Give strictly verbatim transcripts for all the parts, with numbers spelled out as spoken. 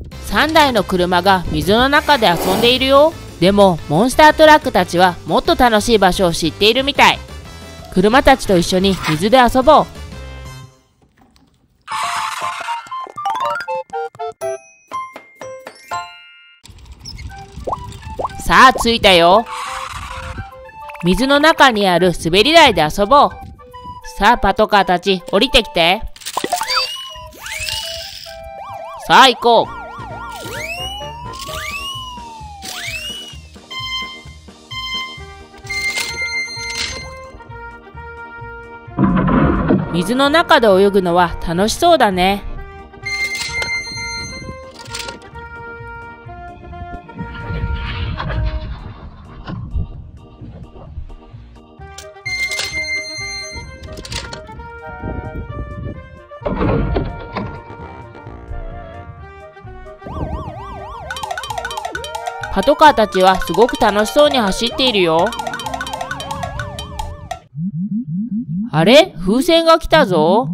さんだいの車が水の中で遊んでいるよ。でもモンスタートラックたちはもっと楽しい場所を知っているみたい。車たちと一緒に水で遊ぼう。さあ着いたよ。水の中にある滑り台で遊ぼう。さあパトカーたち降りてきて。さあ行こう。水の中で泳ぐのは楽しそうだね。パトカーたちはすごく楽しそうに走っているよ。あれ？風船が来たぞ。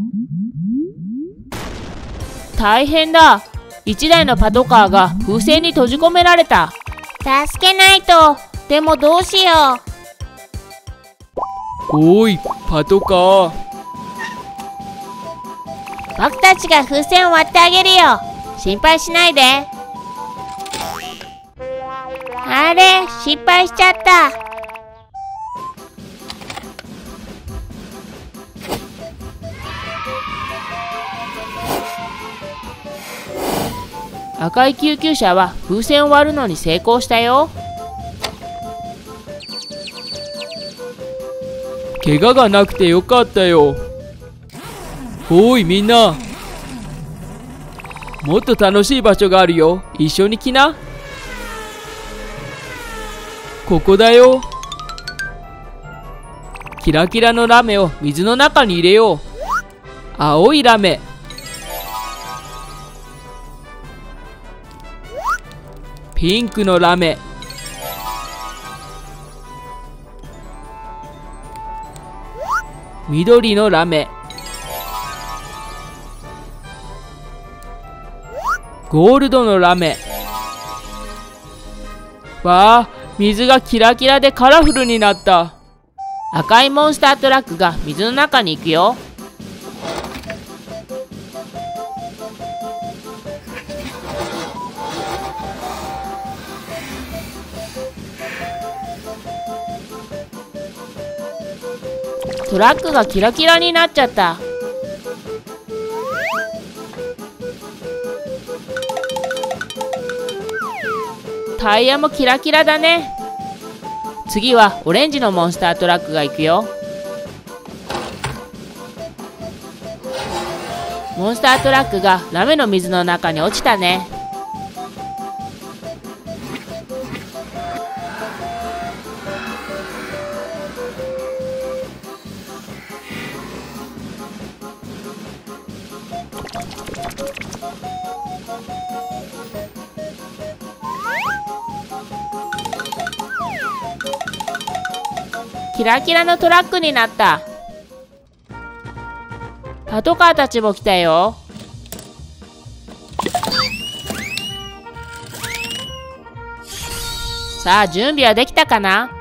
大変だ。一台のパトカーが風船に閉じ込められた。 助けないと。でもどうしよう。おーい、パトカー。 僕たちが風船を割ってあげるよ。心配しないで。あれ、失敗しちゃった。 赤い救急車は風船を割るのに成功したよ。 怪我がなくてよかったよ。おーいみんな、もっと楽しい場所があるよ。一緒に来な。ここだよ。キラキラのラメを水の中に入れよう。青いラメ、ピンクのラメ、緑のラメ、ゴールドのラメ。わあ、水がキラキラでカラフルになった。 赤いモンスタートラックが水の中に行くよ。トラックがキラキラになっちゃった。タイヤもキラキラだね。次はオレンジのモンスタートラックが行くよ。モンスタートラックがラメの水の中に落ちたね。キラキラのトラックになった。パトカーたちも来たよ。さあ準備はできたかな？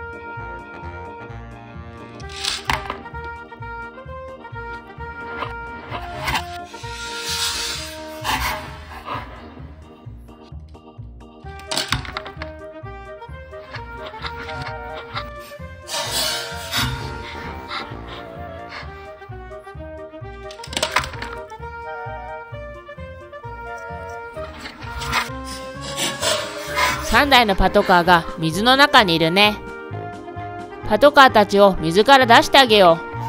さんだいのパトカーが水の中にいるね。パトカーたちを水から出してあげよう。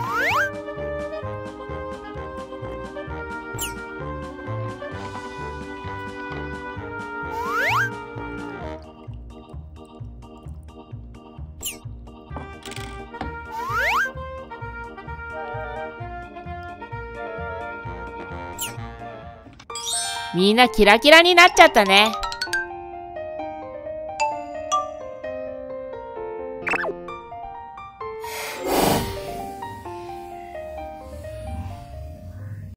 みんなキラキラになっちゃったね。